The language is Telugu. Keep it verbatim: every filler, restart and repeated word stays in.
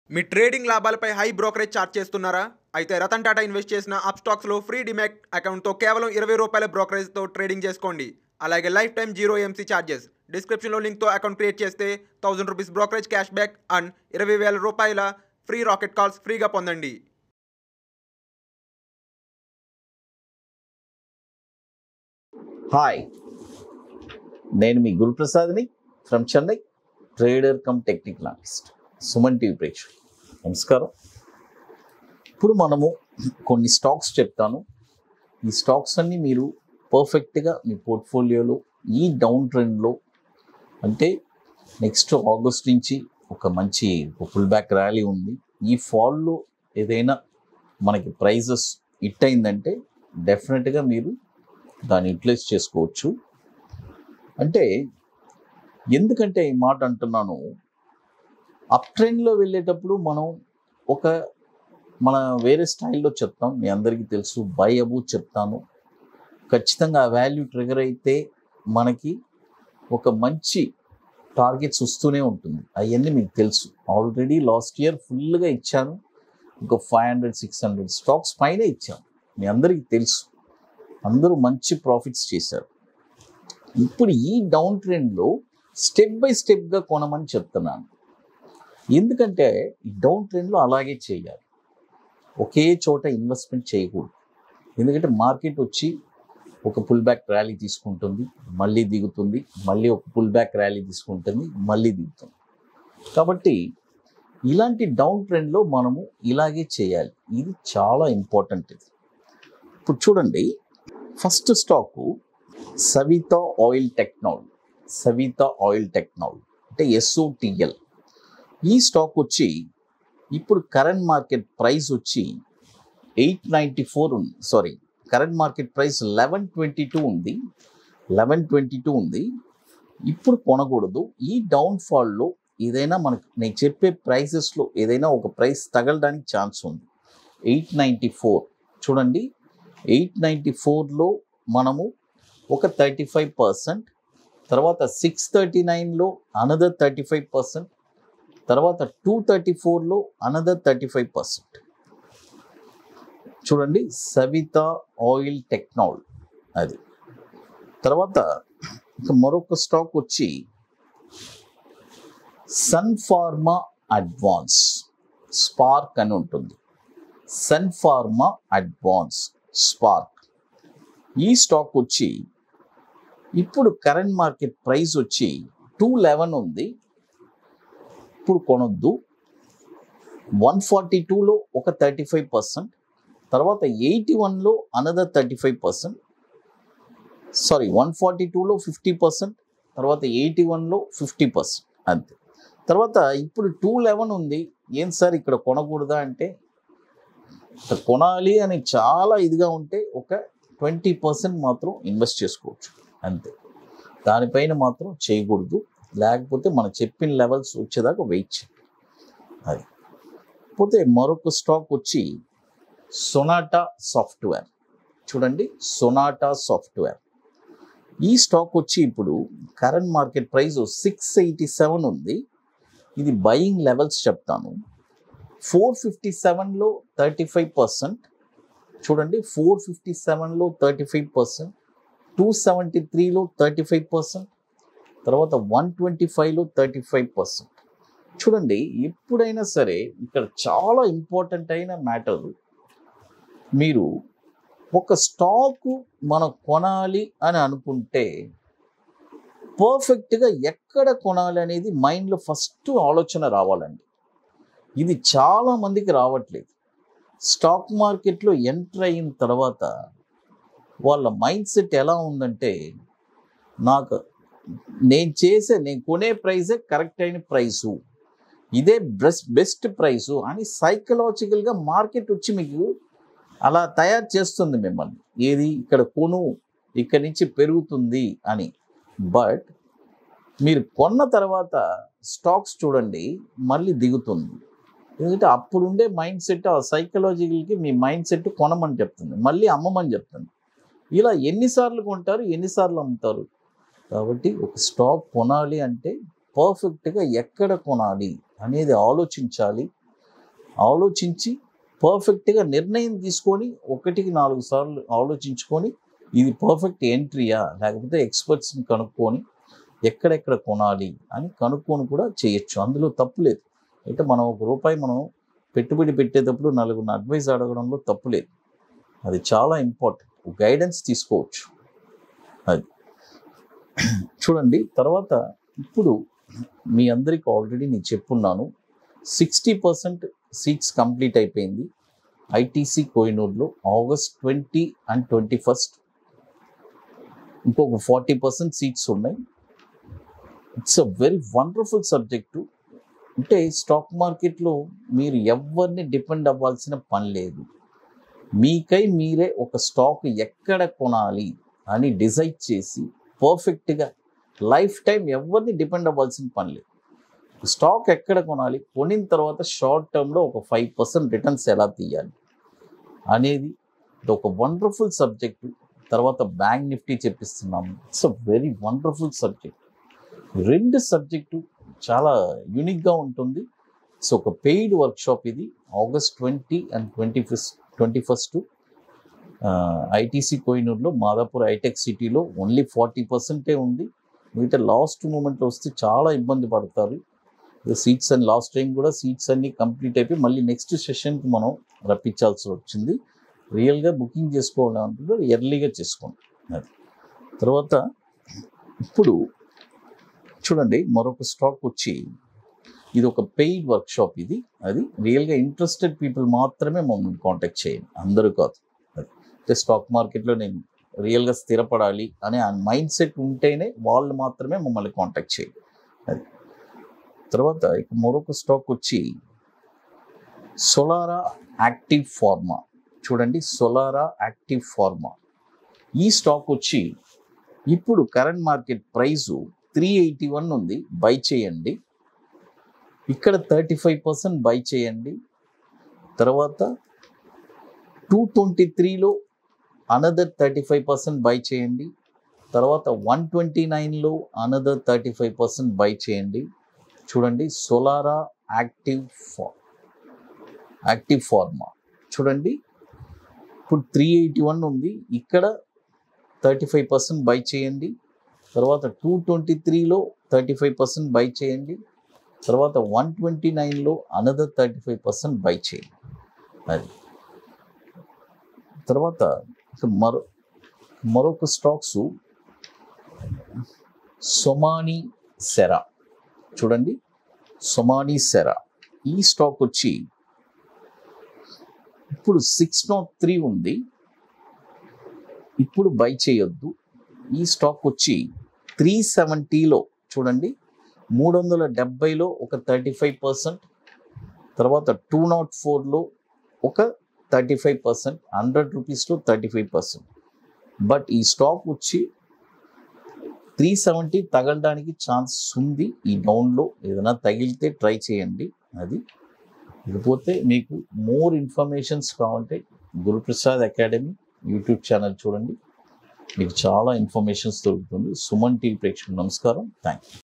మీ ట్రేడింగ్ లాభాలపై హై బ్రోకరేజ్ ఛార్జ్ చేస్తున్నారా? అయితే రతన్ టాటా ఇన్వెస్ట్ చేసిన అప్స్టాక్స్లో ఫ్రీ డిమాట్ అకౌంట్తో కేవలం ఇరవై రూపాయల బ్రోకరేజ్తో ట్రేడింగ్ చేసుకోండి. అలాగే life time zero MC charges. డిస్క్రిప్షన్లో లింక్తో అకౌంట్ క్రియేట్ చేస్తే thousand rupees brokerage cash back and ఇరవై వేల రూపాయల ఫ్రీ రాకెట్ కాల్స్ ఫ్రీగా పొందండి. హాయ్, నేను మీ గురు ప్రసాద్ని from Chennai, trader cum technical analyst. Suman TV ప్రేక్షకులు నమస్కారం. ఇప్పుడు మనము కొన్ని స్టాక్స్ చెప్తాను. ఈ స్టాక్స్ అన్నీ మీరు పర్ఫెక్ట్గా మీ పోర్ట్ఫోలియోలో ఈ డౌన్ ట్రెండ్లో, అంటే నెక్స్ట్ ఆగస్ట్ నుంచి ఒక మంచి పుల్ బ్యాక్ ర్యాలీ ఉంది. ఈ ఫాల్లో ఏదైనా మనకి ప్రైజెస్ హిట్ అయిందంటే డెఫినెట్గా మీరు దాన్ని యూటిలైజ్ చేసుకోవచ్చు. అంటే ఎందుకంటే ఈ మాట అంటున్నాను, అప్ ట్రెండ్లో వెళ్ళేటప్పుడు మనం ఒక మన వేరే స్టైల్లో చెప్తాం. మీ అందరికీ తెలుసు, బై అబౌవ్ చెప్తాను. ఖచ్చితంగా ఆ వాల్యూ ట్రిగర్ అయితే మనకి ఒక మంచి టార్గెట్స్ వస్తూనే ఉంటుంది. అవన్నీ మీకు తెలుసు. ఆల్రెడీ లాస్ట్ ఇయర్ ఫుల్గా ఇచ్చాను. ఒక five hundred six hundred stocks పైన ఇచ్చాను. మీ అందరికీ తెలుసు, అందరూ మంచి ప్రాఫిట్స్ చేశారు. ఇప్పుడు ఈ డౌన్ ట్రెండ్లో స్టెప్ బై స్టెప్గా కొనమని చెప్తున్నాను. ఎందుకంటే ఈ డౌన్ ట్రెండ్లో అలాగే చేయాలి, ఒకే చోట ఇన్వెస్ట్మెంట్ చేయకూడదు. ఎందుకంటే మార్కెట్ వచ్చి ఒక పుల్ బ్యాక్ ర్యాలీ తీసుకుంటుంది, మళ్ళీ దిగుతుంది, మళ్ళీ ఒక పుల్ బ్యాక్ ర్యాలీ తీసుకుంటుంది, మళ్ళీ దిగుతుంది. కాబట్టి ఇలాంటి డౌన్ ట్రెండ్లో మనము ఇలాగే చేయాలి. ఇది చాలా ఇంపార్టెంట్. ఇది ఇప్పుడు చూడండి, first stock Savita oil technology. Savita oil technology అంటే ఎస్ఓటిఎల్. ఈ స్టాక్ వచ్చి ఇప్పుడు కరెంట్ మార్కెట్ ప్రైస్ వచ్చి ఎయిట్ నైంటీ ఫోర్ ఉంది. Sorry, current market price eleven twenty two ఉంది. లెవెన్ ట్వంటీ టూ ఉంది. ఇప్పుడు కొనకూడదు. ఈ డౌన్ఫాల్లో ఏదైనా మనకు నేను చెప్పే ప్రైసెస్లో ఏదైనా ఒక ప్రైస్ తగలడానికి ఛాన్స్ ఉంది. ఎయిట్ నైంటీ ఫోర్ చూడండి, ఎయిట్ నైంటీ ఫోర్లో మనము ఒక థర్టీ ఫైవ్ పర్సెంట్, తర్వాత సిక్స్ థర్టీ నైన్లో అనదర్ థర్టీ ఫైవ్ పర్సెంట్, తర్వాత టూ థర్టీ ఫోర్లో అనదర్ థర్టీ ఫైవ్ పర్సెంట్. చూడండి, సవితా ఆయిల్ టెక్నాలజీ అది. తర్వాత ఇక మరొక స్టాక్ వచ్చి సన్ ఫార్మా అడ్వాన్స్ స్పార్క్ అని ఉంటుంది. Sun Pharma advance spark. ఈ స్టాక్ వచ్చి ఇప్పుడు కరెంట్ మార్కెట్ ప్రైస్ వచ్చి టూ లెవెన్ ఉంది. ఇప్పుడు కొనొద్దు. వన్ ఫార్టీ టూలో ఒక థర్టీ ఫైవ్ పర్సెంట్, తర్వాత ఎయిటీ వన్లో another thirty five percent, sorry one forty టూలో ఫిఫ్టీ పర్సెంట్, తర్వాత ఎయిటీ వన్లో ఫిఫ్టీ పర్సెంట్ అంతే. తర్వాత ఇప్పుడు టూ లెవెన్ ఉంది. ఏం సార్ ఇక్కడ కొనకూడదా అంటే, కొనాలి అని చాలా ఇదిగా ఉంటే ఒక ట్వంటీ పర్సెంట్ మాత్రం ఇన్వెస్ట్ చేసుకోవచ్చు అంతే. దానిపైన మాత్రం చేయకూడదు. లేకపోతే మనం చెప్పిన లెవెల్స్ వచ్చేదాకా వెయిట్ చేయాలి. అది పోతే మరొక స్టాక్ వచ్చి సొనాటా సాఫ్ట్వేర్. చూడండి, సొనాటా సాఫ్ట్వేర్. ఈ స్టాక్ వచ్చి ఇప్పుడు current market price six eighty seven ఉంది. ఇది బయింగ్ లెవెల్స్ చెప్తాను. ఫోర్ ఫిఫ్టీ సెవెన్లో థర్టీ ఫైవ్ పర్సెంట్. చూడండి, ఫోర్ ఫిఫ్టీ సెవెన్లో thirty five percent, two seventy త్రీలో థర్టీ ఫైవ్ పర్సెంట్, తర్వాత వన్ ట్వంటీ ఫైవ్లో థర్టీ ఫైవ్ పర్సెంట్. చూడండి, ఎప్పుడైనా సరే ఇక్కడ చాలా ఇంపార్టెంట్ అయిన మ్యాటర్, మీరు ఒక స్టాకు మనం కొనాలి అని అనుకుంటే పర్ఫెక్ట్గా ఎక్కడ కొనాలి అనేది మైండ్లో ఫస్ట్ ఆలోచన రావాలండి. ఇది చాలామందికి రావట్లేదు. స్టాక్ మార్కెట్లో ఎంటర్ అయిన తర్వాత వాళ్ళ మైండ్ సెట్ ఎలా ఉందంటే, నాకు నేను చేసే నేను కొనే ప్రైజే కరెక్ట్ అయిన ప్రైసు, ఇదే బెస్ట్ బెస్ట్ ప్రైసు అని సైకలాజికల్గా మార్కెట్ వచ్చి మీకు అలా తయారు చేస్తుంది మిమ్మల్ని. ఏది ఇక్కడ కొను, ఇక్కడి నుంచి పెరుగుతుంది అని. బట్ మీరు కొన్న తర్వాత స్టాక్స్ చూడండి మళ్ళీ దిగుతుంది. ఎందుకంటే అప్పుడుండే మైండ్ సెట్ ఆ సైకలాజికల్కి మీ మైండ్ సెట్ కొనమని చెప్తుంది, మళ్ళీ అమ్మమని చెప్తుంది. ఇలా ఎన్నిసార్లు కొంటారు, ఎన్నిసార్లు అమ్ముతారు. కాబట్టి ఒక స్టాక్ కొనాలి అంటే పర్ఫెక్ట్గా ఎక్కడ కొనాలి అనేది ఆలోచించాలి. ఆలోచించి పర్ఫెక్ట్గా నిర్ణయం తీసుకొని ఒకటికి నాలుగు సార్లు ఆలోచించుకొని ఇది పర్ఫెక్ట్ ఎంట్రీయా లేకపోతే ఎక్స్పర్ట్స్ని కనుక్కొని ఎక్కడెక్కడ కొనాలి అని కనుక్కొని కూడా చేయొచ్చు. అందులో తప్పు లేదు. అంటే మనం ఒక రూపాయి మనం పెట్టుబడి పెట్టేటప్పుడు నలుగురిని అడ్వైజ్ అడగడంలో తప్పు లేదు. అది చాలా ఇంపార్టెంట్. గైడెన్స్ తీసుకోవచ్చు. అది చూడండి. తర్వాత ఇప్పుడు మీ అందరికీ ఆల్రెడీ నేను చెప్పున్నాను, సిక్స్టీ పర్సెంట్ సీట్స్ కంప్లీట్ అయిపోయింది ఐటీసీ కోహినూర్లో August twenty and twenty first ఇంకొక ఫార్టీ పర్సెంట్ సీట్స్ ఉన్నాయి. It's a very wonderful subject. అంటే స్టాక్ మార్కెట్లో మీరు ఎవరిని డిపెండ్ అవ్వాల్సిన పని లేదు. మీకై మీరే ఒక స్టాక్ ఎక్కడ కొనాలి అని డిసైడ్ చేసి పర్ఫెక్ట్గా లైఫ్ టైం ఎవరిని డిపెండ్ అవ్వాల్సిన పని లేదు. స్టాక్ ఎక్కడ కొనాలి, కొనిన తర్వాత షార్ట్ టర్మ్లో ఒక ఫైవ్ పర్సెంట్ రిటర్న్స్ ఎలా తీయాలి అనేది ఒక వండర్ఫుల్ సబ్జెక్టు. తర్వాత బ్యాంక్ నిఫ్టీ చెప్పిస్తున్నాము. It's a very wonderful subject. రెండు సబ్జెక్టు చాలా యూనిక్గా ఉంటుంది. సో ఒక పెయిడ్ వర్క్షాప్ ఇది. August twenty and twenty first twenty first ITC కోహినూర్లో మాదాపూర్ హైటెక్ సిటీలో ఓన్లీ ఫార్టీ పర్సెంటే ఉంది. మిగతా లాస్ట్ మూమెంట్లో వస్తే చాలా ఇబ్బంది పడతారు. సీట్స్ అండ్ లాస్ట్ టైం కూడా సీట్స్ అన్నీ కంప్లీట్ అయిపోయి మళ్ళీ నెక్స్ట్ సెషన్కి మనం రప్పించాల్సి వచ్చింది. రియల్గా బుకింగ్ చేసుకోవడం అంటే ఎర్లీగా చేసుకోండి. అది తర్వాత ఇప్పుడు చూడండి, మరొక స్టాక్ వచ్చి ఇది ఒక పెయిడ్ వర్క్షాప్. ఇది అది రియల్గా ఇంట్రెస్టెడ్ పీపుల్ మాత్రమే మమ్మల్ని కాంటాక్ట్ చేయండి, అందరూ కాదు. అది అంటే స్టాక్ మార్కెట్లో నేను రియల్గా స్థిరపడాలి అనే ఆ మైండ్ సెట్ ఉంటేనే వాళ్ళు మాత్రమే మమ్మల్ని కాంటాక్ట్ చేయండి. అది తర్వాత ఇక మరొక స్టాక్ వచ్చి సోలారా యాక్టివ్ ఫార్మా. చూడండి, సోలారా యాక్టివ్ ఫార్మా ఈ స్టాక్ వచ్చి ఇప్పుడు current market price three eighty one ఉంది. బై చేయండి. ఇక్కడ థర్టీ ఫైవ్ పర్సెంట్ బై చేయండి. తర్వాత టూ ట్వంటీ త్రీలో another thirty five percent buy చేయండి. తర్వాత వన్ ట్వంటీ నైన్లో another thirty five percent buy చేయండి. చూడండి, సోలారా యాక్టివ్ ఫా యాక్టివ్ ఫార్మా చూడండి, ఇప్పుడు త్రీ ఎయిటీ వన్ ఉంది. ఇక్కడ థర్టీ ఫైవ్ పర్సెంట్ బై చేయండి. తర్వాత టూ ట్వంటీ త్రీలో థర్టీ ఫైవ్ పర్సెంట్ బై చేయండి. తర్వాత వన్ ట్వంటీ నైన్లో another thirty five percent buy చేయండి. అది తర్వాత మరో మరొక స్టాక్స్ సొమాని సెరా. చూడండి, సొమాని సెరా ఈ స్టాక్ వచ్చి ఇప్పుడు సిక్స్ నాట్ త్రీ ఉంది. ఇప్పుడు బై చేయొద్దు. ఈ స్టాక్ వచ్చి త్రీ సెవెంటీలో చూడండి, మూడు వందల డెబ్బైలో ఒక థర్టీ ఫైవ్ పర్సెంట్, తర్వాత టూ నాట్ ఫోర్లో ఒక థర్టీ ఫైవ్ పర్సెంట్, హండ్రెడ్ రూపీస్లో థర్టీ ఫైవ్ పర్సెంట్. బట్ ఈ స్టాక్ వచ్చి త్రీ సెవెంటీ తగలడానికి ఛాన్స్ ఉంది. ఈ డౌన్లో ఏదైనా తగిలితే ట్రై చేయండి. అది ఇకపోతే మీకు మోర్ ఇన్ఫర్మేషన్స్ కావాలంటే గురుప్రసాద్ అకాడమీ యూట్యూబ్ ఛానల్ చూడండి, మీకు చాలా ఇన్ఫర్మేషన్స్ దొరుకుతుంది. సుమన్ టీవీ ప్రేక్షకులకు నమస్కారం. Thank you.